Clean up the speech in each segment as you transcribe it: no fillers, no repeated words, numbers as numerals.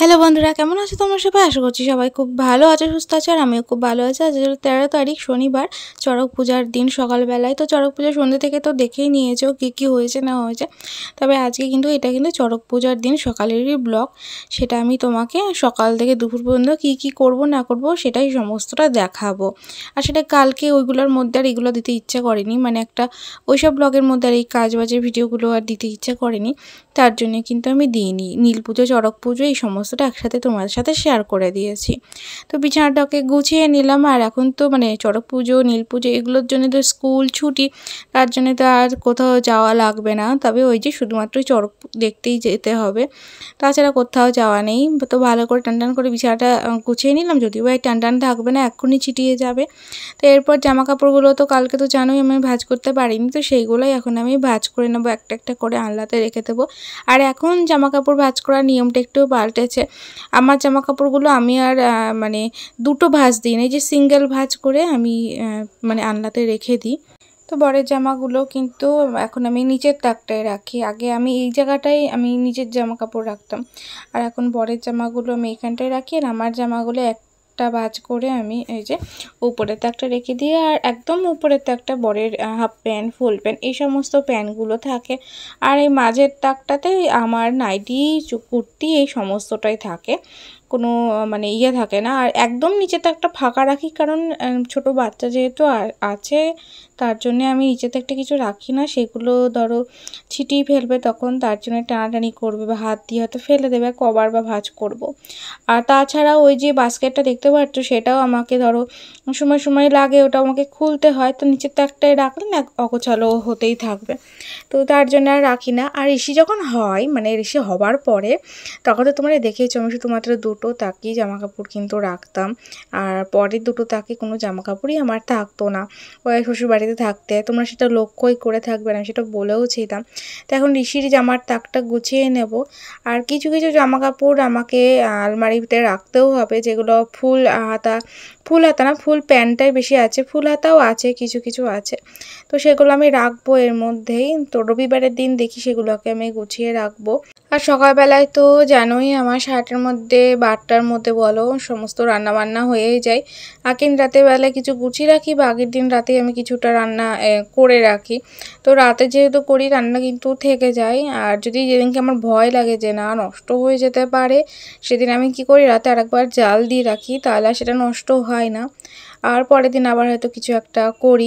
Hello বন্ধুরা, কেমন আছো তোমরা সবাই? আশা করছি সবাই খুব ভালো আছো, সুস্থ আছো। আর আমিও খুব ভালো আছি। আজ 13 তারিখ শনিবার, চড়ক পূজার দিন সকালবেলায়। তো চড়ক পূজার সন্ধ্যে থেকে তো দেখেই নিয়েছো কী হয়েছে না হয়েছে। তবে আজকে কিন্তু এটা কিন্তু চড়ক পূজার দিন সকালেরই ব্লগ। সেটা আমি তোমাকে সকাল থেকে দুপুর পর্যন্ত কী করব না করব সেটাই সমস্তটা দেখাবো। আর সেটা কালকে ওইগুলোর মধ্যে আর এগুলো দিতে ইচ্ছা করেনি, মানে একটা ওইসব ব্লগের মধ্যে আর এই কাজবাজের ভিডিওগুলো আর দিতে ইচ্ছা করেনি। তার জন্য কিন্তু আমি দিইনি। নীল পুজো, চড়ক পুজো এই সমস্তটা একসাথে তোমাদের সাথে শেয়ার করে দিয়েছি। তো বিছানাটাকে গুছিয়ে নিলাম। আর এখন তো মানে চড়ক পুজো, নীল পুজো এগুলোর জন্য তো স্কুল ছুটি, তার জন্য তো আর কোথাও যাওয়া লাগবে না। তবে ওই যে শুধুমাত্র চড়ক দেখতেই যেতে হবে, তাছাড়া কোথাও যাওয়া নেই। তো ভালো করে টান করে বিছানাটা গুছিয়ে নিলাম, যদিও এই টান থাকবে না, এক্ষুনি ছিটিয়ে যাবে। তো এরপর জামা কাপড়গুলো তো কালকে তো জানোই আমি ভাঁজ করতে পারিনি, তো সেইগুলোই এখন আমি ভাঁজ করে নেবো, একটা একটা করে আলনাতে রেখে দেবো। আর এখন জামা কাপড় ভাঁজ করার নিয়মটা একটু পাল্টেছে। আমার জামা কাপড়গুলো আমি আর মানে দুটো ভাঁজ দিই না, এই যে সিঙ্গেল ভাঁজ করে আমি মানে আলনাতে রেখে দিই। তো বরের জামাগুলো কিন্তু এখন আমি নিচের তাকটায় রাখি। আগে আমি এই জায়গাটায় আমি নিজের জামা কাপড় রাখতাম, আর এখন বরের জামাগুলো আমি এখানটায় রাখি। আর আমার জামাগুলো একটা ভাঁজ করে আমি এই যে উপরের তাকটা রেখে দিই। আর একদম উপরের তাকটা বরের হাফ প্যান্ট, ফুল প্যান্ট এই সমস্ত প্যান্টগুলো থাকে। আর এই মাঝের তাকটাতে আমার নাইটি, কুর্তি এই সমস্তটাই থাকে, কোনো মানে ইয়ে থাকে না। আর একদম নিচেতে একটা ফাঁকা রাখি, কারণ ছোট বাচ্চা যেহেতু আছে, তার জন্যে আমি নিচেতে একটা কিছু রাখি না। সেগুলো ধরো ছিটিয়ে ফেলবে তখন, তার জন্য টানাটানি করবে বা হাত দিয়ে হয়তো ফেলে দেবে, কভার বা ভাঁজ করব। আর তাছাড়া ওই যে বাস্কেটটা দেখতে পাচ্ছ, সেটাও আমাকে ধরো সময় লাগে, ওটা আমাকে খুলতে হয়। তো নিচের তাকটায় রাখলে না অগোছালো হতেই থাকবে, তো তার জন্য আর রাখি না। আর ঋষি যখন হয়, মানে ঋষি হবার পরে, তখন তো তোমরা দেখেইছো আমি শুধুমাত্র দুটো তাকি জামা কাপড় কিন্তু রাখতাম। আর পরের দুটো তাকে কোনো জামা কাপড়ই আমার থাকতো না। ওই শ্বশুর বাড়িতে থাকতে তোমরা সেটা লক্ষ্যই করে থাকবে না, সেটা বলেও ছিলাম। তো এখন ঋষির জামার তাকটা গুছিয়ে নেব। আর কিছু কিছু জামা কাপড় আমাকে আলমারিতে রাখতেও হবে, যেগুলো ফুল হাতা না, ফুল প্যান্টটাই বেশি আছে, ফুল হাতাও আছে, কিছু কিছু আছে। তো সেগুলো আমি রাখবো এর মধ্যেই। তো রবিবারের দিন দেখি সেগুলোকে আমি গুছিয়ে রাখবো। আর সকালবেলায় তো জানোই আমার 7টার মধ্যে 12টার মধ্যে বলো সমস্ত রান্নাবান্না হয়েই যায়। আগের রাতের বেলায় কিছু গুছিয়ে রাখি, বা আগের দিন রাতে আমি কিছুটা রান্না করে রাখি। তো রাতে যেহেতু করি, রান্না কিন্তু থেকে যায়। আর যদি যেদিনকে আমার ভয় লাগে যে না নষ্ট হয়ে যেতে পারে, সেদিন আমি কি করি, রাতে আরেকবার জাল দিয়ে রাখি, তাহলে সেটা নষ্ট হয় না। আর পরের দিন আবার হয়তো কিছু একটা করি।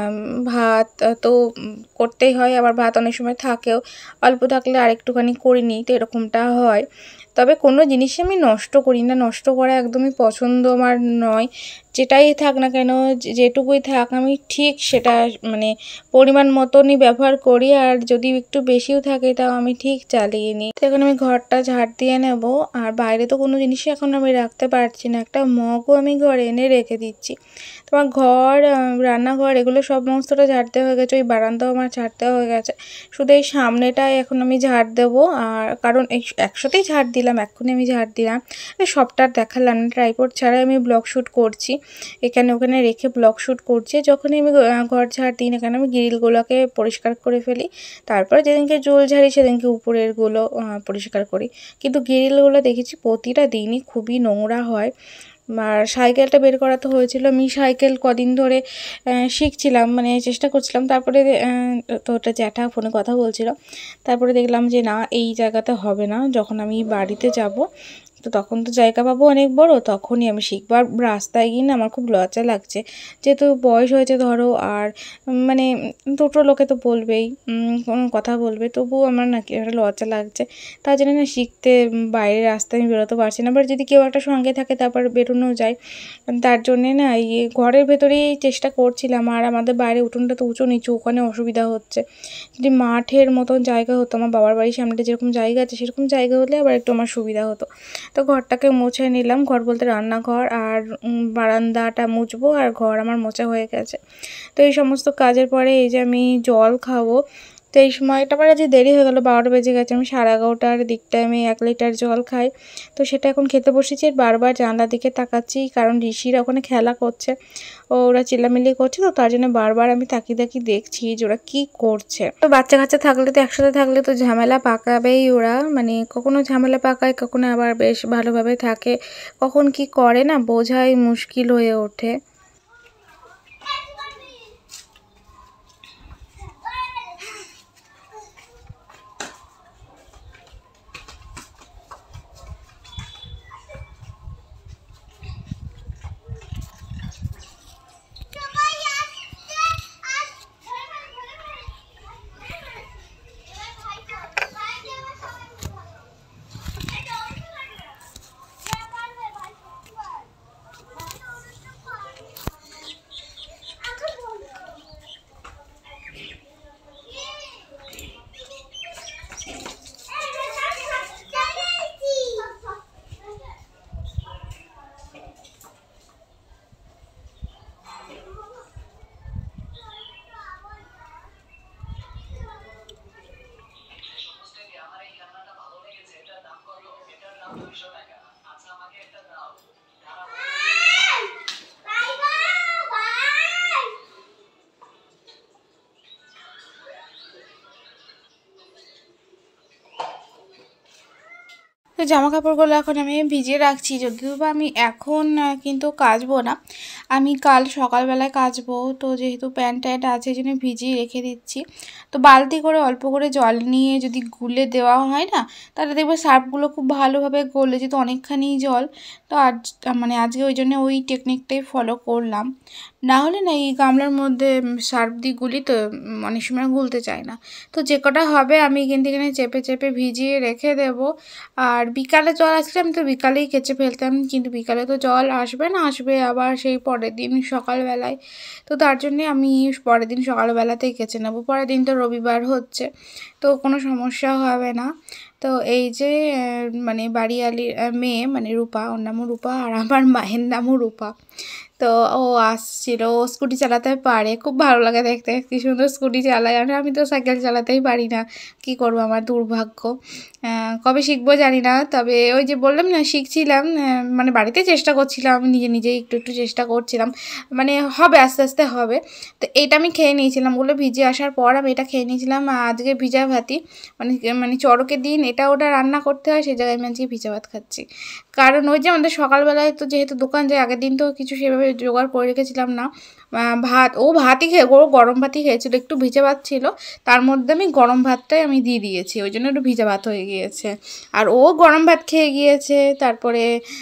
ভাত তো করতেই হয়, আবার ভাত অনেক সময় থাকেও, অল্প থাকলে আরেকটুখানি করে নিই, তো এরকমটা হয়। তবে কোনো জিনিসই আমি নষ্ট করি না, নষ্ট করা একদমই পছন্দ আমার নয়। যেটাই থাক না কেন, যেটুকুই থাক আমি ঠিক সেটা মানে পরিমাণ মতনই ব্যবহার করি। আর যদি একটু বেশিও থাকে তাও আমি ঠিক চালিয়ে নিই। তো এখন আমি ঘরটা ঝাড় দিয়ে নেব। আর বাইরে তো কোনো জিনিসই এখন আমি রাখতে পারছি না, একটা মগও আমি ঘরে এনে রেখে দিচ্ছি। তোমার ঘর, রান্নাঘর এগুলো সমস্তটা ঝাড়তে হয়ে গেছে, ওই বারান্দাও আমার ঝাড়তে হয়ে গেছে। শুধু এই সামনেটায় এখন আমি ঝাড় দেবো। আর কারণ একসাথেই ঝাড় দিলাম, এক্ষুনি আমি ঝাড় দিলাম, সবটা দেখালাম না, ট্রাইপড ছাড়াই আমি ব্লগ শ্যুট করছি, এখানে ওখানে রেখে ব্লগ শ্যুট করছি। যখনই আমি ঘর ঝাড় দিই না কেন, আমি গ্রিলগুলোকে পরিষ্কার করে ফেলি। তারপর যেদিনকে জল ঝাড়ি সেদিনকে উপরেরগুলো পরিষ্কার করি। কিন্তু গ্রিলগুলো দেখেছি প্রতিটা দিনই খুবই নোংরা হয়। আর সাইকেলটা বের করা তো হয়েছিল, আমি সাইকেল কদিন ধরে শিখছিলাম, মানে চেষ্টা করছিলাম। তারপরে তো ওটা জ্যাঠা ফোনে কথা বলছিল, তারপরে দেখলাম যে না এই জায়গাতে হবে না, যখন আমি বাড়িতে যাব তো তখন তো জায়গা পাবো অনেক বড়, তখনই আমি শিখবো। আর রাস্তায় গিয়ে না আমার খুব লজ্জা লাগছে, যেহেতু বয়স হয়েছে ধরো। আর মানে দুটো লোকে তো বলবেই, কোনো কথা বলবে, তবুও আমার নাকি একটা লজ্জা লাগছে। তার জন্য না শিখতে বাইরের রাস্তায় আমি বেরোতে পারছি না। আবার যদি কেউ একটা সঙ্গে থাকে তারপর বেরোনো যায়, তার জন্যে না এই ঘরের ভেতরেই চেষ্টা করছিলাম। আর আমাদের বাইরে উঠোনটা তো উঁচু নিচু, ওখানে অসুবিধা হচ্ছে। যদি মাঠের মতন জায়গা হতো, আমার বাবার বাড়ির সামনে যেরকম জায়গা আছে সেরকম জায়গা হলে আবার একটু আমার সুবিধা হতো। তো ঘরটাকে মুছে নিলাম, ঘর বলতে রান্নাঘর আর বারান্দাটা মুছবো, আর ঘর আমার মোছা হয়ে গেছে। তো এই সমস্ত কাজের পরে এই যে আমি জল খাবো, তো এই সময়টা আমার আজ দেরি হয়ে গেল, 12টা বেজে গেছে। আমি 11:30টার দিকটায় আমি 1 লিটার জল খাই। তো সেটা এখন খেতে বসেছি। বারবার জানলার দিকে তাকাচ্ছি, কারণ ঋষিরা ওখানে খেলা করছে, ওরা চিল্লামিল্লি করছে, তো তার জন্য বারবার আমি তাকিয়ে তাকিয়ে দেখছি যে ওরা কী করছে। তো বাচ্চা কাচ্চা থাকলে তো একসাথে থাকলে তো ঝামেলা পাকাবেই ওরা, মানে কখনো ঝামেলা পাকায়, কখনো আবার বেশ ভালোভাবে থাকে, কখন কি করে না বোঝাই মুশকিল হয়ে ওঠে। তো জামা কাপড়গুলো এখন আমি ভিজিয়ে রাখছি, যদিও বা আমি এখন কিন্তু কাচবো না, আমি কাল সকালবেলায় কাচবো। তো যেহেতু প্যান্ট ট্যান্ট আছে এই জন্য ভিজিয়ে রেখে দিচ্ছি। তো বালতি করে অল্প করে জল নিয়ে যদি গুলে দেওয়া হয় না, তাহলে দেখবে সার্ফগুলো খুব ভালোভাবে গলে যেত, অনেকখানি জল। তো আজ মানে আজকে ওই জন্য ওই টেকনিকটাই ফলো করলাম। না হলে না এই গামলার মধ্যে সার্ফ দিয়ে গুলি তো অনেক সময় গুলতে চায় না। তো যে কটা হবে আমি কিন্তু এখানে চেপে চেপে ভিজিয়ে রেখে দেবো। আর বিকালে জল আসলে আমি তো বিকালেই কেচে ফেলতাম, কিন্তু বিকালে তো জল আসবে না, আসবে আবার সেই পরের দিন সকালবেলায়। তো তার জন্যে আমি পরের দিন সকালবেলাতেই কেচে নেবো। পরের দিন তো রবিবার হচ্ছে, তো কোনো সমস্যা হবে না। তো এই যে মানে বাড়িয়ালির মেয়ে মানে রূপা, ওর নামও রূপা আর আমার মায়ের নামও রূপা। তো ও আসছিল, ও স্কুটি চালাতে পারে, খুব ভালো লাগে দেখতে, কি সুন্দর স্কুটি চালায়। আর আমি তো সাইকেল চালাতেই পারি না, কি করবো, আমার দুর্ভাগ্য। কবে শিখবো জানি না, তবে ওই যে বললাম না শিখছিলাম, মানে বাড়িতে চেষ্টা করছিলাম, নিজে নিজেই একটু একটু চেষ্টা করছিলাম, মানে হবে আস্তে আস্তে হবে। তো এটা আমি খেয়ে নিয়েছিলাম, ওগুলো ভিজে আসার পর আমি এটা খেয়ে নিয়েছিলাম। আজকে ভিজা ভাতই, মানে মানে চড়কের দিন এটা ওটা রান্না করতে হয়, সেই জায়গায় আমি আজকে ভিজা ভাত খাচ্ছি। কারণ ওই যে আমাদের সকালবেলায় তো যেহেতু দোকান যায়, আগের দিন তো কিছু সেভাবে জোগাড় করে রেখেছিলাম না, ভাতই খেয়ে, ও গরম ভাতই খেয়েছিল, একটু ভিজে ভাত ছিল, তার মধ্যে আমি গরম ভাতটাই আমি দিয়ে দিয়েছি, ওই জন্য একটু ভিজা ভাত হয়ে গিয়েছে। আর ও গরম ভাত খেয়ে গিয়েছে, তারপরে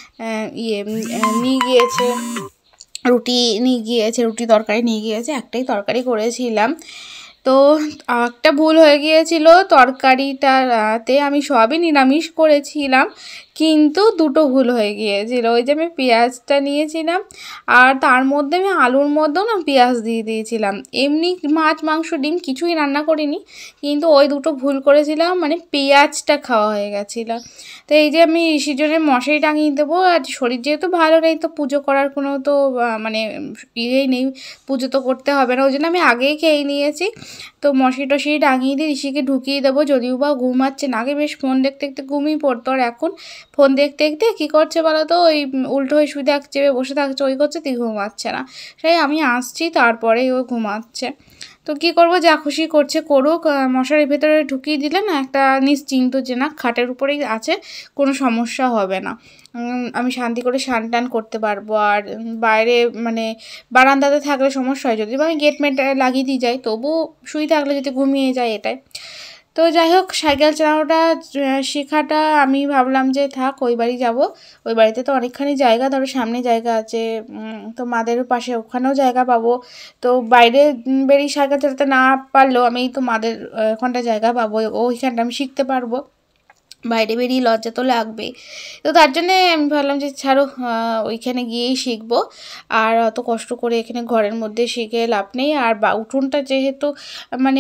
নিয়ে গিয়েছে রুটি, নিয়ে গিয়েছে রুটি, তরকারি নিয়ে গিয়েছে, একটাই তরকারি করেছিলাম। তো একটা ভুল হয়ে গিয়েছিল, তরকারিটাতে আমি সবই নিরামিষ করেছিলাম, কিন্তু দুটো ভুল হয়ে গিয়েছিল। ওই যে আমি পেঁয়াজটা নিয়েছিলাম, আর তার মধ্যে আমি আলুর মধ্যেও না পেঁয়াজ দিয়ে দিয়েছিলাম। এমনি মাছ মাংস ডিম কিছুই রান্না করিনি, কিন্তু ওই দুটো ভুল করেছিলাম, মানে পেঁয়াজটা খাওয়া হয়ে গেছিলো। তো এই যে আমি ঋষির জন্য মশারি টাঙিয়ে দেবো, আর শরীর যেহেতু ভালো নেই, তো পুজো করার কোনো তো মানে ইয়েই নেই, পুজো তো করতে হবে না, ওই জন্য আমি আগেই খেয়ে নিয়েছি। তো মশারি টশারি টাঙিয়ে দিয়ে ঋষিকে ঢুকিয়ে দেবো, যদিও বা ঘুমাচ্ছে না, আগে বেশ ফোন দেখতে দেখতে ঘুমিয়ে পড়তো, আর এখন ফোন দেখতে দেখতে কী করছে বলো তো, ওই উল্টো হয়ে শুয়ে থাকছে, বসে থাকছে, ওই করছে, তুই ঘুমাচ্ছে না। সেই আমি আসছি তারপরেই ও ঘুমাচ্ছে। তো কী করবো, যা খুশি করছে করুক, মশারির ভেতরে ঢুকিয়ে দিলে না একটা নিশ্চিন্ত যে না খাটের উপরেই আছে, কোনো সমস্যা হবে না, আমি শান্তি করে স্নান টান করতে পারবো। আর বাইরে মানে বারান্দাতে থাকলে সমস্যা হয়, যদি আমি গেট মেট লাগিয়ে দিয়ে যাই, তবু শুয়ে থাকলে যদি ঘুমিয়ে যায় এটাই। তো যাই হোক, সাইকেল চালানোটা শেখাটা আমি ভাবলাম যে থাক, ওই বাড়ি যাবো, ওই বাড়িতে তো অনেকখানি জায়গা, ধরো সামনে জায়গা আছে, তো মাদেরও পাশে ওখানেও জায়গা পাবো। তো বাইরে বেরিয়ে সাইকেল চালাতে না পারলেও আমি তো মাদের ওখানটা জায়গা পাবো, ওইখানটা আমি শিখতে পারবো। বাইরে বেরিয়ে লজ্জা তো লাগবে। তো তার জন্যে আমি ভাবলাম যে ছাড়ো, ওইখানে গিয়েই শিখবো। আর অত কষ্ট করে এখানে ঘরের মধ্যে শিখে লাভ নেই। আর উঠোনটা যেহেতু মানে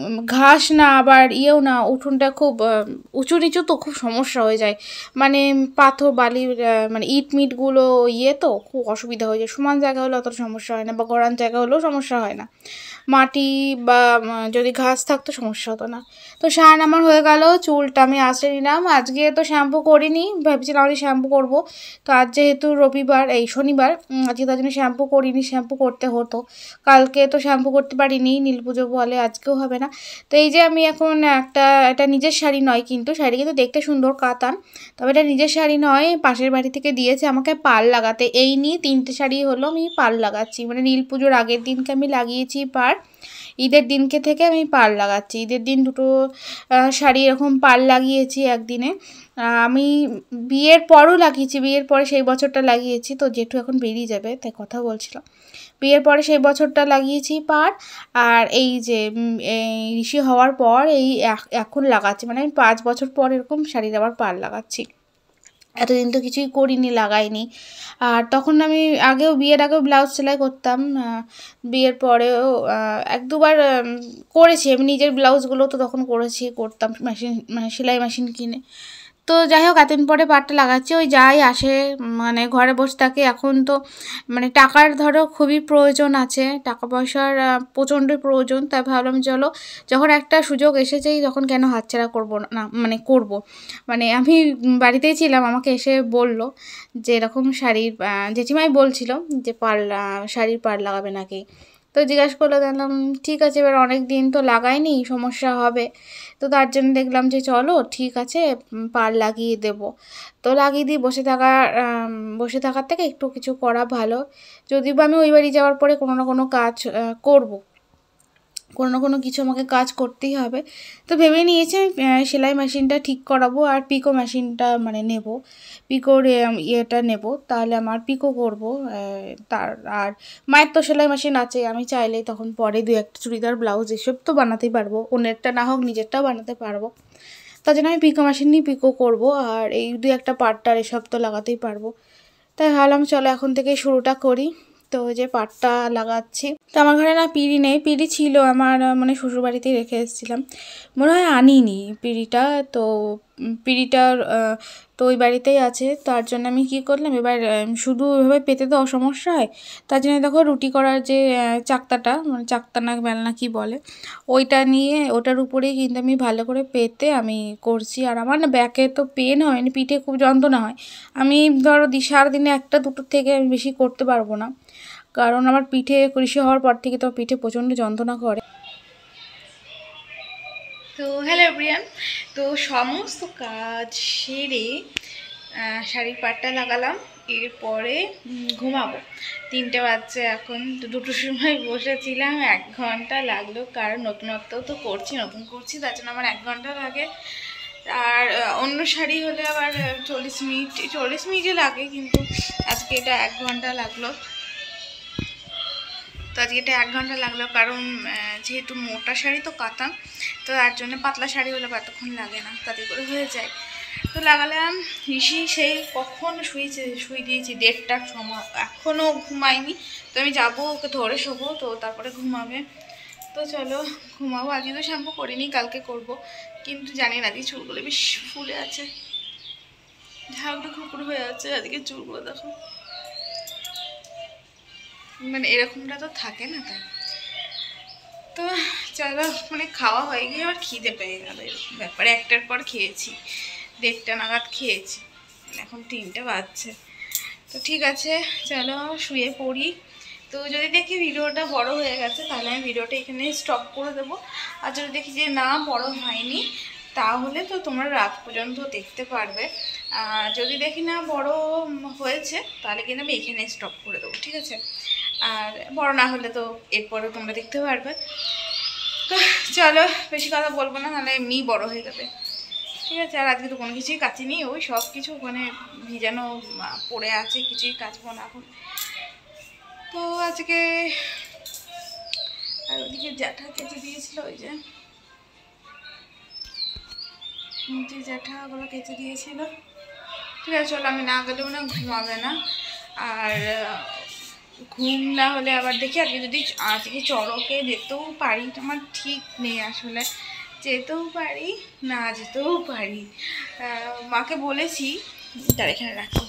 ঘাস না আবার ইয়েও না, উঠোনটা খুব উঁচু নিচু, তো খুব সমস্যা হয়ে যায়। মানে পাথর বালি মানে ইট মিটগুলো ইয়ে, তো খুব অসুবিধা হয়ে যায়। সমান জায়গা হলে অত সমস্যা হয় না, বা গড়ান জায়গা হলেও সমস্যা হয় না। মাটি বা যদি ঘাস থাকতো সমস্যা হতো না। তো স্নান আমার হয়ে গেল, চুলটা আমি আঁচড়ে নিলাম। আজকে তো শ্যাম্পু করিনি, ভেবেছিলাম আজকে শ্যাম্পু করবো। তো আজ যেহেতু রবিবার, এই শনিবার, আজকে তার জন্য শ্যাম্পু করিনি। শ্যাম্পু করতে হতো, কালকে তো শ্যাম্পু করতে পারিনি, নীল পুজো বলে আজকেও হবে না। তো এই যে আমি এখন এটা নিজের শাড়ি নয়, কিন্তু শাড়ি কিন্তু দেখতে সুন্দর কাতান, তবে এটা নিজের শাড়ি নয়, পাশের বাড়ি থেকে দিয়েছে আমাকে পাল লাগাতে। এই নিয়ে 3টে শাড়ি হলো আমি পাল লাগাচ্ছি, মানে নীল পুজোর আগের দিনকে আমি লাগিয়েছি পার, ঈদের দিনকে থেকে আমি পাল লাগাচ্ছি। ঈদের দিন 2টো শাড়ি এরকম পাল লাগিয়েছি একদিনে। আমি বিয়ের পরও লাগিয়েছি, বিয়ের পরে সেই বছরটা লাগিয়েছি। তো জেঠু এখন বেরিয়ে যাবে তাই কথা বলছিলাম, বিয়ের পরে সেই বছরটা লাগিয়েছি পার। আর এই যে এই ঋষি হওয়ার পর এই এখন লাগাচ্ছি, মানে আমি 5 বছর পর এরকম শাড়ির আবার পাল লাগাচ্ছি। এতদিন তো কিছুই করিনি, লাগাইনি। আর তখন আমি বিয়ের আগেও ব্লাউজ সেলাই করতাম, বিয়ের পরেও 1-2বার করেছি আমি নিজের ব্লাউজগুলো, তো তখন করতাম মেশিন, মানে সেলাই মেশিন কিনে। তো যাই হোক, এতদিন পরে পাটটা লাগাচ্ছি। ওই যাই আসে, মানে ঘরে বসে থাকে এখন তো, মানে টাকার ধরো খুবই প্রয়োজন আছে, টাকা পয়সার প্রচণ্ডই প্রয়োজন। তাই ভাবলাম চলো, যখন একটা সুযোগ এসেছেই তখন কেন হাতছাড়া করবো না, মানে করব। মানে আমি বাড়িতেই ছিলাম, আমাকে এসে বলল যে এরকম শাড়ির জেঠিমাই বলছিল যে শাড়ির পাড় লাগাবে নাকি। তো জিজ্ঞাসা করলে দেখলাম ঠিক আছে, এবার অনেক দিন তো লাগাইনি, সমস্যা হবে। তো তার জন্য দেখলাম যে চলো ঠিক আছে, পাড় লাগিয়ে দেবো। তো লাগিয়ে দিয়ে বসে থাকার থেকে একটু কিছু করা ভালো। যদিও বা আমি ওই বাড়ি যাওয়ার পরে কোনো না কোনো কাজ করব, কোনো না কোনো কিছু আমাকে কাজ করতেই হবে। তো ভেবে নিয়েছি সেলাই মেশিনটা ঠিক করাবো, আর পিকো মেশিনটা মানে নেব, পিকোর ইয়েটা নেব, তাহলে আমার পিকো করব। তার আর মায়ের তো সেলাই মেশিন আছে, আমি চাইলেই তখন পরে 2-1 চুড়িদার ব্লাউজ এসব তো বানাতেই পারবো, অন্যেরটা না হোক নিজেরটাও বানাতে পারবো। তার জন্য আমি পিকো মেশিন নিয়ে পিকো করব, আর এই 2-1টা পার্টটার এসব তো লাগাতেই পারবো। তাই ভাবলাম চলো এখন থেকে শুরুটা করি। তো যে পাটটা লাগাচ্ছি, তো আমার ঘরে না পিঁড়ি নেই, পিঁড়ি ছিল আমার, মানে শ্বশুরবাড়িতেই রেখে এসেছিলাম, মনে হয় আনিনি পিঁড়িটা। তো পিঁড়িটার তো ওই বাড়িতেই আছে। তার জন্য আমি কী করলাম, এবার শুধু এভাবে পেতে তো সমস্যা হয়, তার জন্য দেখো রুটি করার যে চাকতাটা, মানে চাকতা না বেলনা কি বলে, ওইটা নিয়ে ওটার উপরেই কিন্তু আমি ভালো করে পেতে আমি করছি। আর আমার না ব্যাকে তো পেন হয়, মানে পিঠে খুব যন্ত্রণা হয়। আমি ধরো সারাদিনে 1-2 থেকে আমি বেশি করতে পারবো না, কারণ আমার পিঠে কৃষি হওয়ার পর থেকে তো পিঠে প্রচণ্ড যন্ত্রণা করে। তো হ্যালো এভরিওয়ান, তো সমস্ত কাজ সেরে শাড়ির পাটটা লাগালাম, এরপরে ঘুমাবো। 3টে বাজছে এখন, তো 2টোর সময় বসেছিলাম, 1 ঘন্টা লাগলো, কারণ নতুনত্ব তো নতুন করছি, তার জন্য আমার 1 ঘন্টা লাগে। আর অন্য শাড়ি হলে আবার 40 মিনিটই লাগে, কিন্তু আজকে এটা 1 ঘন্টা লাগলো। তো আজকে এটা 1 ঘন্টা লাগলো, কারণ যেহেতু মোটা শাড়ি তো কাতান, তো তার জন্য পাতলা শাড়ি হলে এতক্ষণ লাগে না, তাতে করে হয়ে যায়। তো লাগালাম। ঋষি সেই কখন শুয়ে দিয়েছি 1:30টার সময়, এখনও ঘুমায়নি। তো আমি যাবো, ওকে ধরে শোবো, তো তারপরে ঘুমাবে। তো চলো ঘুমাবো। আজকে তো শ্যাম্পু করিনি, কালকে করব, কিন্তু জানি না আজকে চুলগুলো বেশ ফুলে আছে, ঝাঁকড়ো খুকুর হয়ে আছে আজকে চুলগুলো, দেখো মানে এরকমটা তো থাকে না। তাই তো চলো, মানে খাওয়া হয়ে গিয়ে আবার খিদে পেয়ে গেল, এরকম ব্যাপারে 1টার পর খেয়েছি, 1:30টা নাগাদ খেয়েছি, এখন 3টে বাজছে। তো ঠিক আছে চলো শুয়ে পড়ি। তো যদি দেখি ভিডিওটা বড় হয়ে গেছে তাহলে আমি ভিডিওটা এখানে স্টপ করে দেবো, আর যদি দেখি যে না বড় হয়নি তাহলে তো তোমরা রাত পর্যন্ত দেখতে পারবে। যদি দেখি না বড় হয়েছে তাহলে কিন্তু আমি এখানে স্টপ করে দেবো, ঠিক আছে। আর বড় না হলে তো এরপরে তোমরা দেখতে পারবে। তো চলো বেশি কথা বলবো না, নাহলে এমনি বড় হয়ে যাবে, ঠিক আছে। আর আজকে তো কোনো কিছুই কাচিনি, ওই সব কিছু ওখানে ভিজানো পড়ে আছে, কিছুই কাচবো না এখন। তো আজকে আর ওদিকে জ্যাঠা কেচে দিয়েছিল, ওই যে যে জ্যাঠা ওগুলো কেচে দিয়েছিল। ঠিক আছে চলো, আমি না গেলেও না ঘুমাবে না। আর ঘুম না হলে আবার দেখি আজকে চড়কে যেতেও পারি, আমার ঠিক নেই আসলে, যেতেও পারি না যেতেও পারি। মাকে বলেছি, তার এখানে রাখি,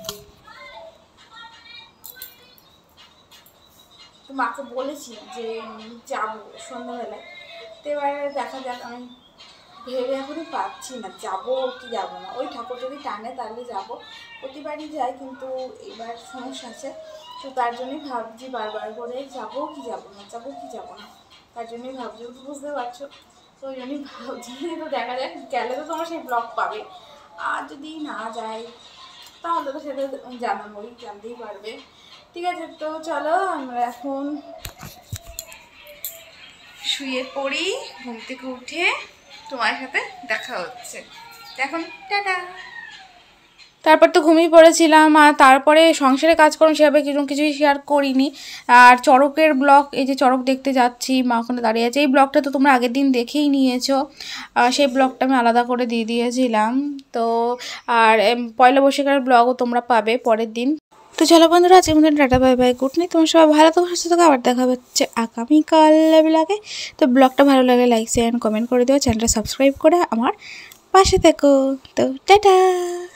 তো মাকে বলেছি যে যাবো সন্ধ্যাবেলায়। তো এবারে দেখা যাক, আমি ভেবে এখনই পাচ্ছি না যাবো কি যাবো না। ওই ঠাকুর যদি টানে তাহলে যাবো, প্রতিবারই যাই, কিন্তু এবার সমস্যা আছে। তো তার জন্যই ভাবছি বারবার করে যাবো কি যাবো না, যাবো কি যাবো না, তার জন্যই ভাবছি, বুঝতে পারছো। তো ওই জন্যই ভাবছি। তো দেখা যাক, গেলে তো তোমরা সেই ব্লগ পাবে, আর যদি না যায় তাহলে তো সেটা জানাবোই, জানতেই পারবে। ঠিক আছে, তো চলো আমরা এখন শুয়ে পড়ি, ঘুম থেকে উঠে তোমার সাথে দেখা হচ্ছে। এখন টাটা। তারপর তো ঘুমিয়ে পড়েছিলাম, আর তারপরে সংসারে কাজকর্ম সেভাবে কিছুই শেয়ার করিনি। আর চড়কের ব্লগ, এই যে চড়ক দেখতে যাচ্ছি, মা ওখানে দাঁড়িয়ে আছে, এই ব্লগটা তো তোমরা আগের দিন দেখেই নিয়েছো, সেই ব্লগটা আমি আলাদা করে দিয়ে দিয়েছিলাম। তো আর পয়লা বৈশাখের ব্লগও তোমরা পাবে পরের দিন। তো চলো বন্ধুরা, আজকের মতন tata, bye bye, good night. তোমার সবাই ভালো থাকো, সুস্থ থাকো, আবার দেখা হচ্ছে আগামীকাল ব্লগে। তো ব্লগটা ভালো লাগলে লাইক শেয়ার কমেন্ট করে দিও, চ্যানেলটা সাবস্ক্রাইব করে আমার পাশে থেকো। তো টাটা।